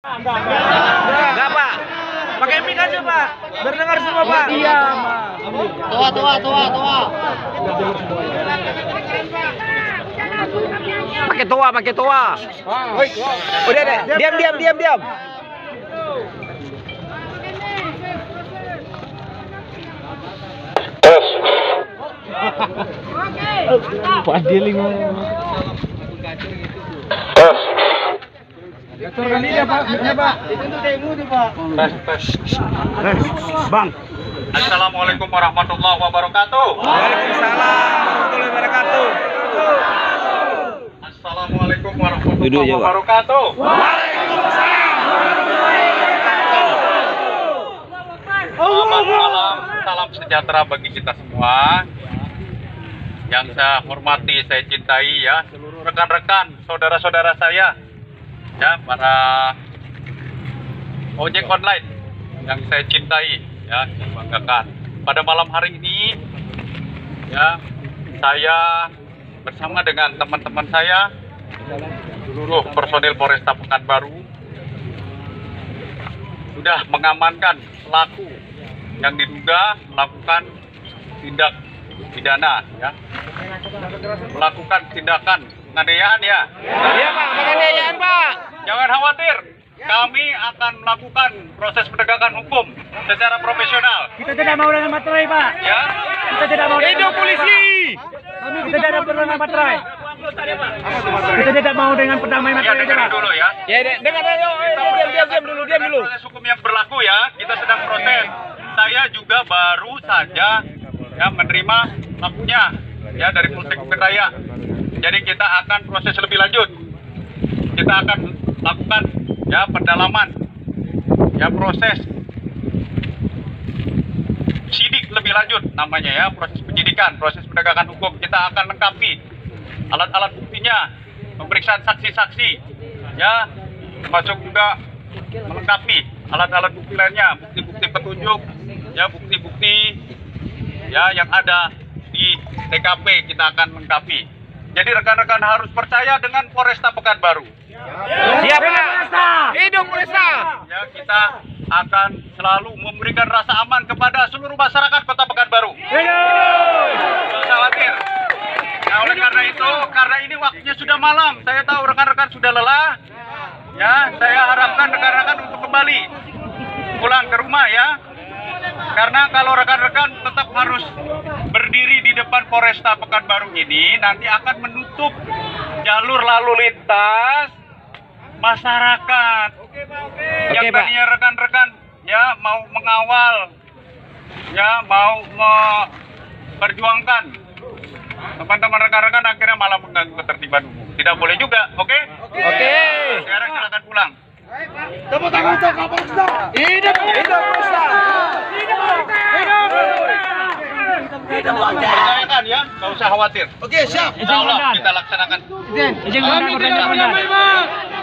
Enggak, Pak. Pakai mic aja, Pak. Berdengar semua, Pak. Iya, Tua. Pakai toa. Udah deh. Diam. Pak Deling. Bang. Assalamualaikum warahmatullahi wabarakatuh. Waalaikumsalam warahmatullahi wabarakatuh. Assalamualaikum warahmatullahi wabarakatuh. Selamat malam, salam sejahtera bagi kita semua. Yang saya hormati, saya cintai ya, seluruh rekan-rekan, saudara-saudara saya, ya, para ojek online yang saya cintai, ya, saya banggakan. Pada malam hari ini, ya, saya bersama dengan teman-teman saya, seluruh personil Polresta Pekanbaru, sudah mengamankan pelaku yang diduga melakukan tindak pidana, ya, melakukan tindakan penganiayaan, ya. Iya, Pak, penganiayaan, Pak. Jangan khawatir, kami akan melakukan proses penegakan hukum secara profesional. Kita tidak mau dengan materai, Pak. Ya, Kita tidak mau dengan Hidup polisi. Kita tidak perlu dengan materai. Kita tidak mau dengan perdamaian ya materai, dengerin Pak. dulu ya. Ya, dengar ayo. Diam dulu. Proses hukum yang berlaku ya, kita sedang proses. Saya juga baru saja ya menerima pelakunya ya dari Polsek Bukit Raya. Jadi kita akan proses lebih lanjut. Kita akan lakukan ya pendalaman, ya proses sidik lebih lanjut namanya ya, proses penyidikan, proses penegakan hukum. Kita akan lengkapi alat-alat buktinya, pemeriksaan saksi-saksi, ya, termasuk juga melengkapi alat-alat bukti lainnya, bukti-bukti petunjuk, ya, bukti-bukti ya yang ada di TKP kita akan lengkapi. Jadi rekan-rekan harus percaya dengan Polresta Pekanbaru. Siap, Pak. Hidup Polresta. Ya, kita akan selalu memberikan rasa aman kepada seluruh masyarakat Kota Pekanbaru. Jangan khawatir. Nah, oleh karena itu, karena ini waktunya sudah malam, saya tahu rekan-rekan sudah lelah. Ya, saya harapkan rekan-rekan untuk kembali pulang ke rumah ya. Karena kalau rekan-rekan tetap harus berdiri di depan Polresta Pekanbaru ini, nanti akan menutup jalur lalu lintas masyarakat. Yang tadinya rekan-rekan ya mau mengawal, ya mau memperjuangkan teman-teman rekan-rekan, akhirnya malah mengganggu ketertiban umum. Tidak boleh juga, oke? Oke. Sekarang silakan pulang. Tepuk tangan untuk Kapolres. Hidup Polresta. Percayakan ya, nggak usah khawatir. Oke, siap. Insya Allah kita laksanakan. Izin, Komandan.